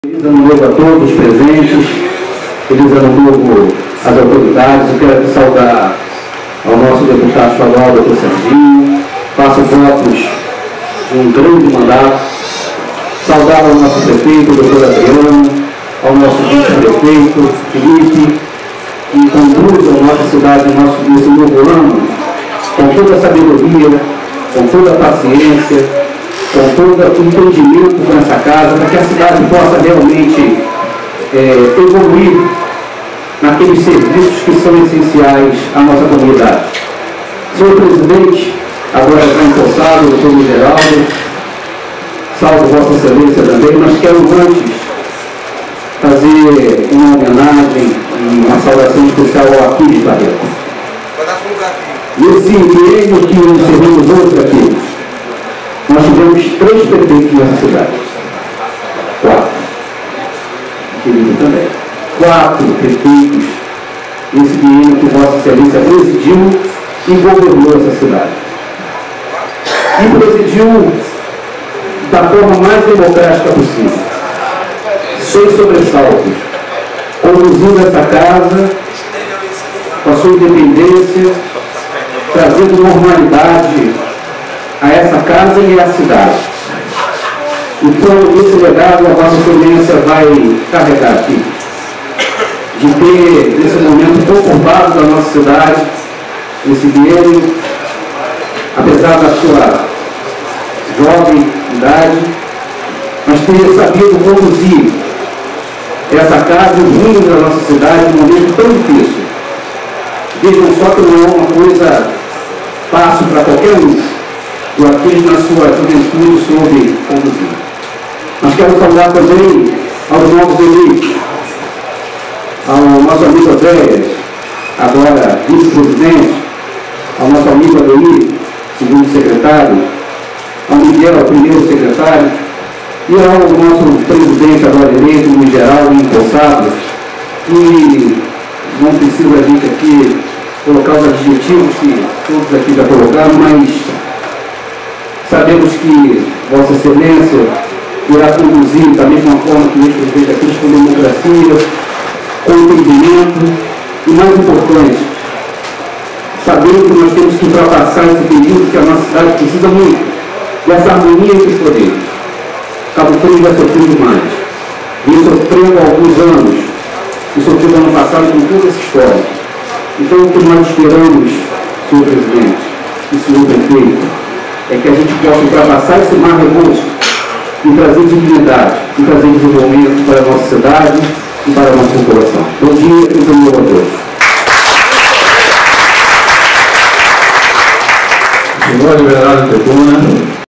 Feliz ano novo a todos os presentes, feliz ano novo às autoridades. Eu quero aqui saudar ao nosso deputado estadual, doutor Serginho, faço votos de um grande mandato, saudar ao nosso prefeito, doutor Adriano, ao nosso vice-prefeito, Felipe, que conduzam a nossa cidade nesse novo ano com toda a sabedoria, com toda a paciência, com todo o entendimento com essa casa, para que a cidade possa realmente evoluir naqueles serviços que são essenciais à nossa comunidade. Senhor presidente, agora já empossado, doutor Geraldo, salvo Vossa Excelência também, mas quero antes fazer uma homenagem e uma saudação especial ao Aquiles Barreto. Nesse biênio que encerramos hoje aqui, nós tivemos 3 prefeitos nessa cidade. 4. Querido também. 4 prefeitos nesse biênio que Vossa Excelência presidiu e governou essa cidade. E presidiu da forma mais democrática possível, sem sobressaltos, conduzindo essa casa com a sua independência, trazendo normalidade a essa casa e à cidade. Então, esse legado a Vossa Excelência vai carregar aqui, de ter, nesse momento conturbado da nossa cidade, nesse biênio, apesar da sua jovem idade, mas ter sabido conduzir essa casa e o rumo da nossa cidade num momento tão difícil. Vejam só que não é uma coisa fácil para qualquer um, o Aquiles na sua juventude soube conduzir. Mas quero saudar também aos novos eleitos, ao nosso amigo André, agora vice-presidente, ao nosso amigo Adeir, segundo secretário, ao Miguel, primeiro secretário, e ao nosso presidente agora eleito, no geral, empossado, que não precisa a gente aqui colocar os adjetivos que todos aqui já colocaram, mas sabemos que Vossa Excelência irá conduzir da mesma forma que este presidente aqui, com democracia, com entendimento e, mais importante, sabendo que nós temos que ultrapassar esse período que a nossa cidade precisa muito, dessa harmonia entre os poderes. Cabo Frio já sofreu demais. Vem sofrendo há alguns anos, e sofreu no ano passado com toda essa história. Então, o que nós esperamos, senhor presidente e senhor prefeito, é que a gente possa ultrapassar esse mar revolto e trazer dignidade, e trazer desenvolvimento para a nossa cidade e para a nossa população. Bom dia e bom dia a todos. Senhor Liberado Tribuna.